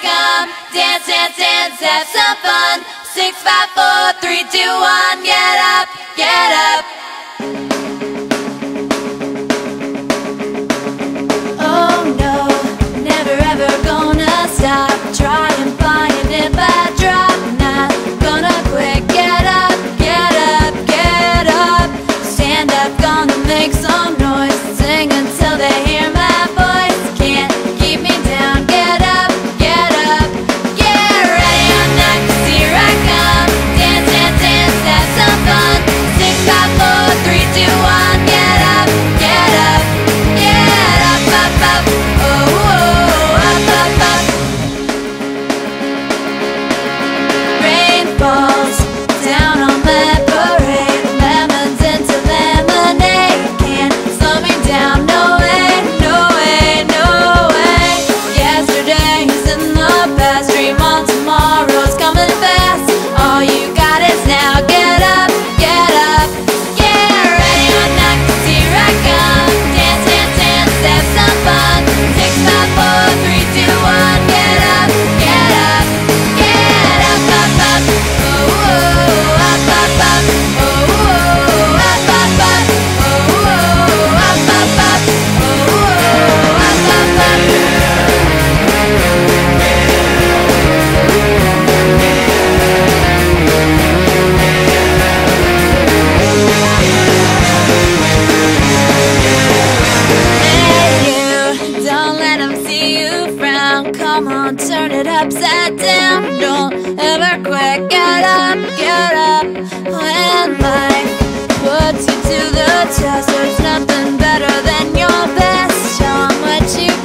come. Dance, dance, dance, have some fun. 6, 5, 4, 3, 2, 1. Get up, get up. Oh no, never ever gonna stop. Try and find if I drop. Not gonna quit. Get up, get up, get up. Stand up, gonna make some noise. Sing until they hear my voice. Can't keep me down. Get up, get up. Get ready or not, 'cause here I come. Dance, dance, dance, have some fun. 6, 5, 4, 3, 2, 1. Get up, get up, get up, up, up. Oh, oh, up, up, up. Rain falls down on my parade. Lemons into lemonade. Can't slow me down. No way, no way, no way. Yesterday's in the past. Dream on tomorrow's coming fast. All you got is now. Get up, get up. Get ready or not, 'cause here I come. Dance, dance, dance, have some fun. 6, 5, 4, 3, 2, 1. Get up, get up, get up, up, up. Oh, oh, up, up, up. Oh, oh, up, up, up. Oh, oh, up, up, up. Oh, oh, up, up, up. Hey you, don't let them see you frown. Come on, turn it upside down. Don't ever quit. Get up, get up. When life puts you to the test, there's nothing better than your best. Show 'em what you